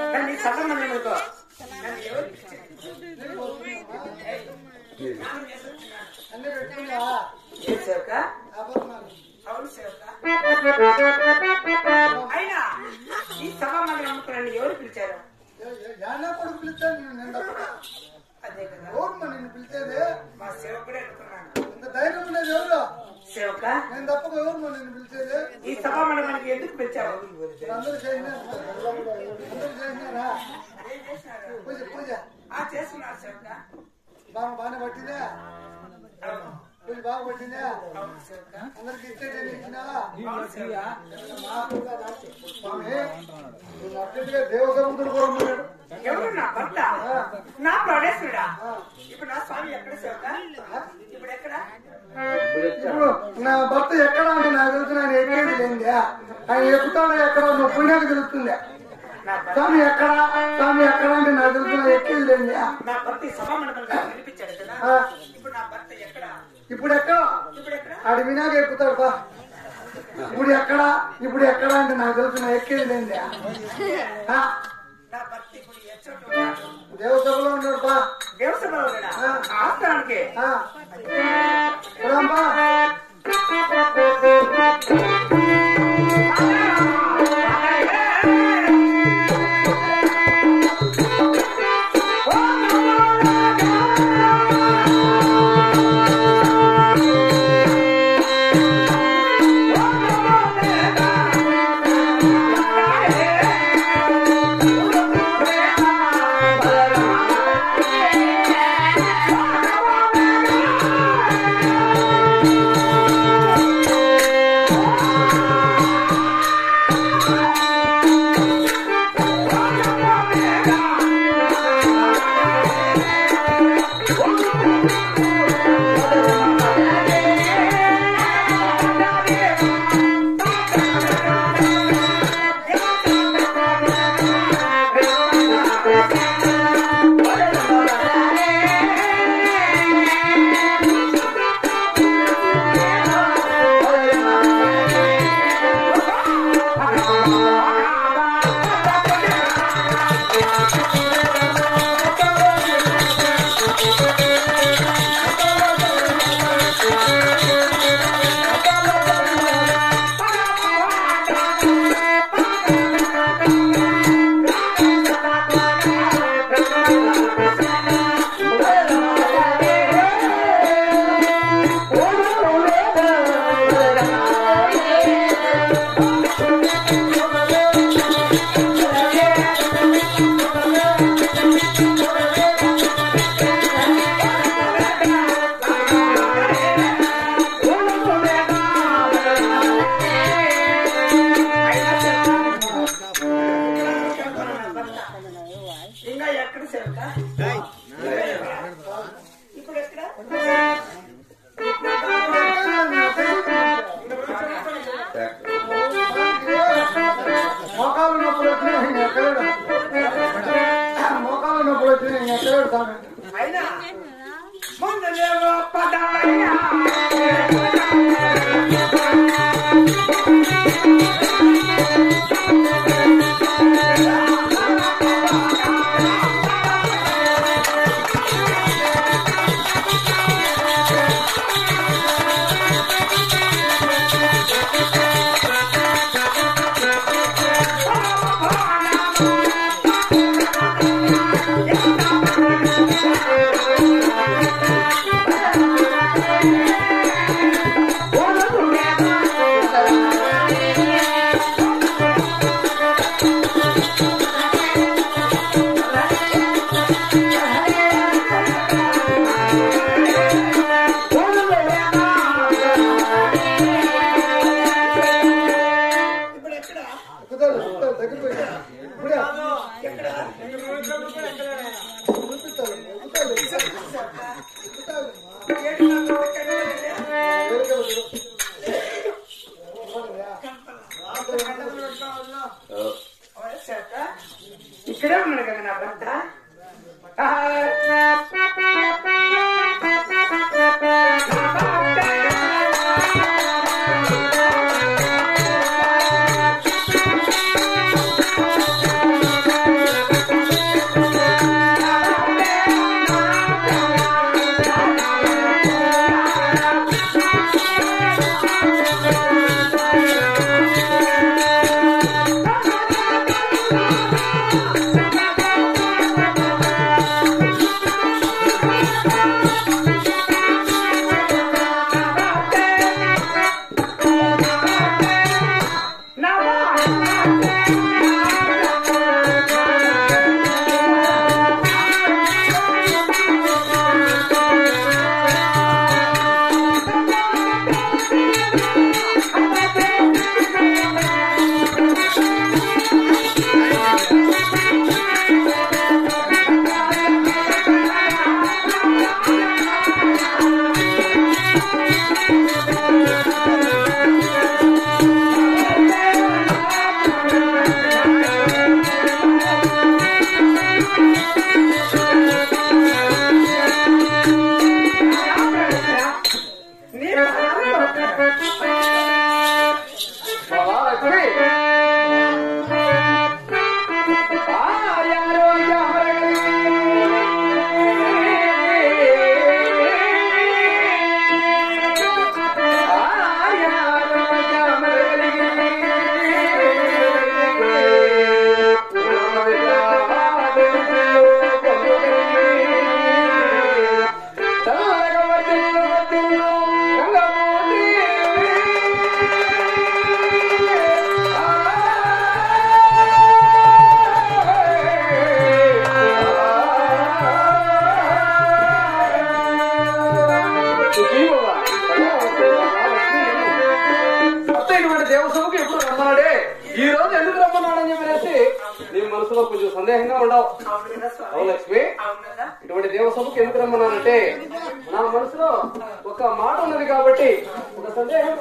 నీ సంబంధం ఏమనుకో సేవక అవును సేవక అయినా ఈ సభామంది నమ్ముకున్నాను ఎవరు పిలిచారు అదే కదా నిన్ను పిలిచేది మా సేవకుడే అనుకున్నాను ఇంత ధైర్యం ఉండేది ఎవరు సేవక నేను తప్పక ఎవరు నిన్ను పిలిచేది ఈ సభామంది మనకి ఎందుకు పిలిచావు అందరూ చేసినారా పూజ పూజ చేస్తున్నారు సేవక బాగానే పట్టిందా పూజ బాగా పట్టిందా అందరికి ఇచ్చేది స్వామి అర్జెంటుగా దేవసముద్రుడు కూడా ఉన్నాడు ఎవరు నా భర్త నా ప్రాణేశ్వరుడా ఇప్పుడు నా స్వామి ఎక్కడ సేవక ఇప్పుడు ఎక్కడ ఇప్పుడు నా భర్త ఎక్కడ అంటే నాకు తెలుసు ఆయన ఎక్కేది లేండి ఆయన ఎక్కుతాడో ఎక్కడ నువ్వు పుణ్యానికి తెలుస్తుందా స్వామి ఎక్కడ అంటే నాకు తెలుసు ఎక్కేది లేండి నా భర్త సభామండపం వినిపించాడు కదా ఇప్పుడు నా భర్త ఎక్కడ ఇప్పుడు ఎక్కడ ఆడి వినాక ఎక్కుతాడు బా ఇప్పుడు ఎక్కడ అంటే నాకు తెలుసు ఎక్కేది లేండి దేవసభలో ఉన్నాడు బా దేవసభలో ఆస్థానానికి బా ఇక్కడే ఉన్నాడు కదా నా భర్త. దేవసభకు ఎప్పుడు రమ్మన్నాడే ఈ రోజు ఎందుకు రమ్మన్నాడని చెప్పేసి నీ మనసులో కొంచెం సందేహంగా ఉండవు. అవును లక్ష్మి, ఇటువంటి దేవసభకు ఎందుకు రమ్మన్నానంటే నా మనసులో ఒక మాట ఉన్నది కాబట్టి ఒక సందేహం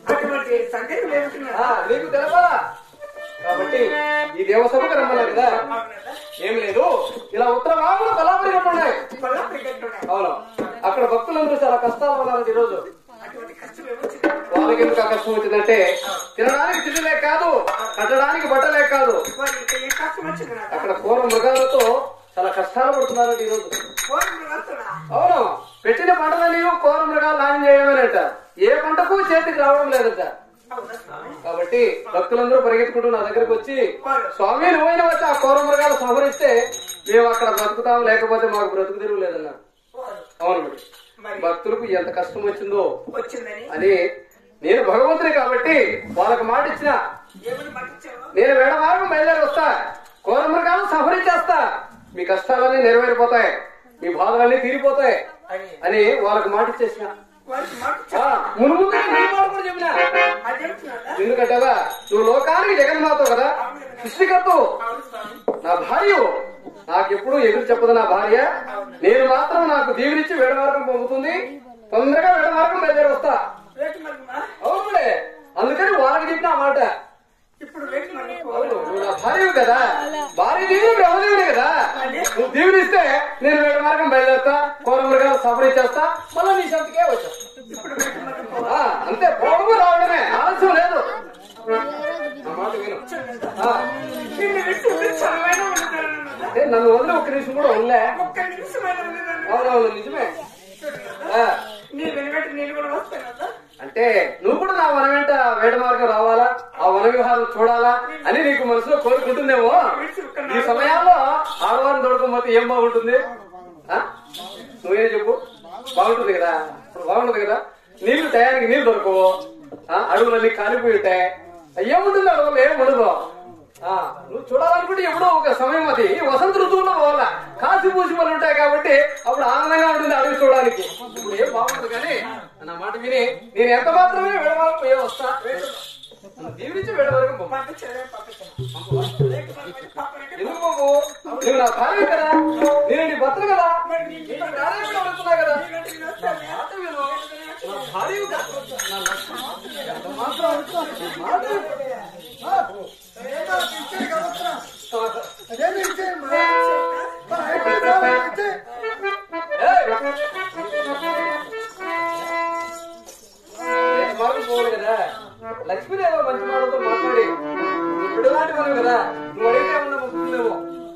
నీకు తెలపాలా కాబట్టి ఈ దేవసభకు రమ్మన్నారు కదా. ఏం లేదు, ఇలా ఉత్తర భాగంలో కళాపరి రమ్మన్నాయి. అవును, అక్కడ భక్తులందరూ చాలా కష్టాలు ఉన్నారు ఈ రోజు. వాళ్ళకి ఎందుకు ఆ కష్టం వచ్చిందంటే తినడానికి తిండిలే కాదు, కట్టడానికి బట్టలే కాదు, అక్కడ కోర మృగాలతో చాలా కష్టాలు పడుతున్నారు ఈ రోజు. అవును, పెట్టిన పంటలని కోర మృగాలు నాశనం చేయమేనంట, ఏ పంటకు చేతికి రావడం లేదంట. కాబట్టి భక్తులందరూ పరిగెత్తుకుంటూ నా దగ్గరకు వచ్చి స్వామి నువ్వైనా వచ్చి ఆ కోర మృగాలు సంహరిస్తే మేము అక్కడ బ్రతుకుతాం, లేకపోతే మాకు బ్రతుకు తెరువు లేదన్నారు. అవును, భక్తులకు ఎంత కష్టం వచ్చిందో అని నేను భగవంతుని కాబట్టి వాళ్ళకు మాట ఇచ్చిన, నేను వేడ మార్గం బయలుదేరి వస్తా, కోర మృగాలు సంహరించేస్తా, మీ కష్టాలన్నీ నెరవేరిపోతాయి, మీ బాధలన్నీ తీరిపోతాయి అని వాళ్ళకు మాట ఇచ్చేసిన. మునుముందు కూడా చెప్పిన, ఎందుకంటే నువ్వు లోకానికి జగన్మాత కదా, సృష్టికర్త, నా భార్య, నాకెప్పుడు ఎదురు చెప్పదు నా భార్య, నేను మాత్రం నాకు దీవినిచ్చి వేడ మార్గం పంపుతుంది, తొందరగా వేడ మార్గం బయలుదేరి వస్తా. అవునులే, అందుకని వాళ్ళకి చెప్పిన ఆ మాట. అవును, నువ్వు నా భార్య కదా, భార్య దీవుని ఎవదేవుడే కదా, నువ్వు దీవునిస్తే నేను వేడ మార్గం బయలుదేరుతా, కోర మృగాలు సంహరించేస్తా, మళ్ళీ నీ సంతకే వచ్చా. అంతే, పోవడము రావడమే, ఆలస్యం లేదు. మాట విను. నన్ను వదిలి ఒక్క నిమిషం కూడా వదిలే. అవునవును, నిజమే. అంటే నువ్వు కూడా నా వన వెంట వేట మార్గం రావాలా, ఆ వన విహారం చూడాలా అని నీకు మనసులో కోరుకుంటుందేమో. ఈ సమయాల్లో ఆడవారిని దొరకకపోతే ఏం బాగుంటుంది? నువ్వేం చెప్పు, బాగుంటుంది కదా, బాగుంటుంది కదా. నీళ్లు టయానికి నీళ్లు దొరకవు, అడుగులన్నీ కాలిపోయి ఉంటాయి, ఏముంటుంది అడవులు, ఏం ఉండదు. నువ్వు చూడాలనుకుంటే ఎప్పుడో ఒక సమయం, అది వసంత ఋతువులో పోవాలా, కాసి పూసి పనులు ఉంటాయి కాబట్టి అప్పుడు ఆనందంగా ఉంటుంది అడవి చూడడానికి. ఇప్పుడు ఏం బాగుంటుంది కానీ నా మాట విని నేను ఎంత మాత్రమే వేడవాళ్ళకు పోయే వస్తా, దీవించి వేడవరకు ఎందుకు బాబు, నువ్వు నా భార్య కదా, నేను నీ భర్తను కదా, అడుగుతున్నా కదా, నా భార్య పోవాలి కదా. లక్ష్మి ఏదో మంచి మాటలతో మాట్లాడి విడలాంటి వాళ్ళు కదా, నువ్వు అడిగితే ఏమన్నా ముగ్గుతుందేమో.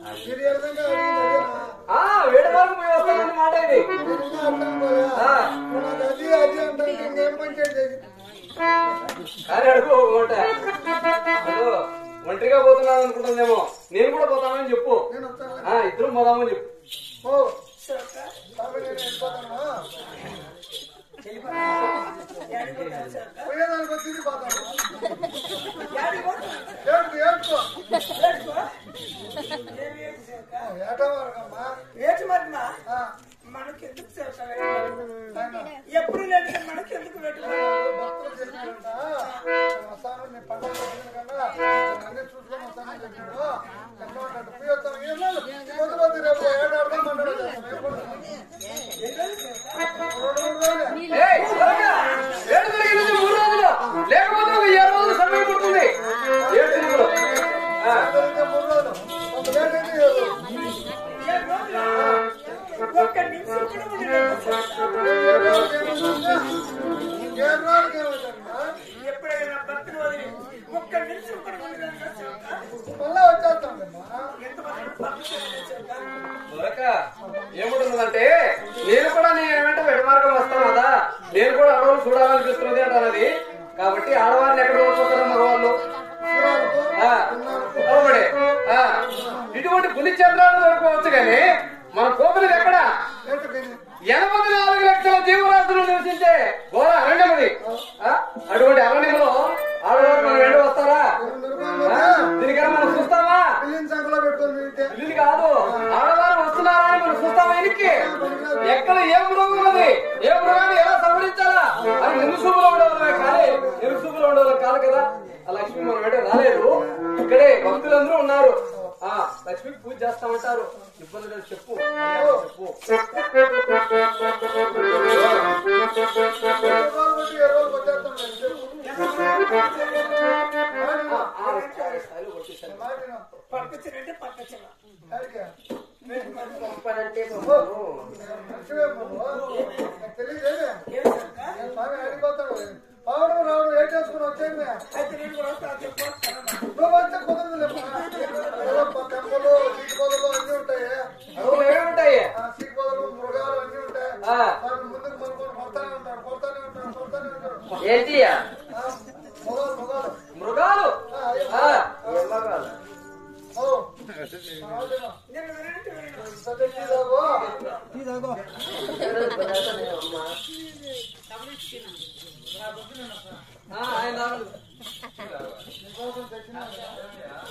వేడ మార్గం పోయి వస్తానని మాట ఇది. కానీ అడుగు మాట నేను కూడా పోతానని చెప్పు. నేను వస్తాను. ఇద్దరం పోదామని చెప్పు. ఓ స్వామి నేను వెళ్ళిపోతాను. పోయేదానికి తిరిగి పోతాను. ఏటో వరకమ్మా ఏటి మధ్యమా మనకెందుకు ఎప్పుడు లేదు మనకెందుకు భక్తులు చెప్పాడంట వస్తాను నీ పండుగ కన్నా అన్ని చూసుకొని వస్తానని చెప్పాడు. ఎట్లా ఉంటాడు పోయి వస్తాను. ఏం లేదు కొద్ది కొద్ది రేపు ఏడాడుగా మండలం చేస్తాను. 2 రోజులు లేకపోతే 7 రోజులు సమయం పడుతుంది. 7 తిరుగులు 3 రోజులు ఒక లేట్ అయితే 7 రోజులు. ఒక్క నిమిషం కూడా ఎప్పుడైనా భక్తులు వదిలి ఒక్క నిమిషం కూడా మళ్ళా వచ్చేస్తాండమ్మా. ఏముంటుందంటే నేను కూడా నేనేమంటే వెడ మార్గం వస్తాను కదా, నేను కూడా ఆడవాళ్ళు చూడాలనిపిస్తున్నది అంటానది. కాబట్టి ఆడవారిని ఎక్కడ ఓడిపోతారు మగవాళ్ళు? ఇటువంటి పుణ్యచంద్రాలు దొరకవచ్చు కానీ మన కోపలిది ఎక్కడ? 84 లక్షల జీవరాశులు నివసించే ఘోర అరణ్యమది. అటువంటి అరణ్యంలో ఆడవారు మనం వెంట వస్తారా? దీనికన్నా మనం చూస్తామా? ఇది కాదు, ఆడవారు వస్తున్నారా అని మనం చూస్తామా? ఇనికి ఎక్కడ ఏ మృగం ఉన్నది, ఏ మృగాన్ని ఎలా సంహరించాలా అని నిరుసూపులో ఉండేవాళ్ళమే కానీ నిరుసూపులో ఉండేవాళ్ళం కాదు కదా. ఆ లక్ష్మి మన వెంట రాలేదు. ఇక్కడే భక్తులందరూ ఉన్నారు. లక్ష్మికి పూజ చేస్తామంటారు. ఇబ్బంది లేదు, చెప్పు చెప్పు. పంపించారంటే పంపించాల అడిగిపోతాడు పావడం రావడం ఏం చేసుకుని వచ్చేది. అయితే నేను కూడా వస్తాను చెప్పొస్తాను. నువ్వు వచ్చే కుదరదు. తెంపలు సీకపోదలు అన్ని ఉంటాయి. ఉంటాయి సీకపోదలు మృగాలు అన్ని ఉంటాయి. ముందుకు మనుకొని కొడతానే ఉంటాడు. ఏంటి మృగాలు ఆయన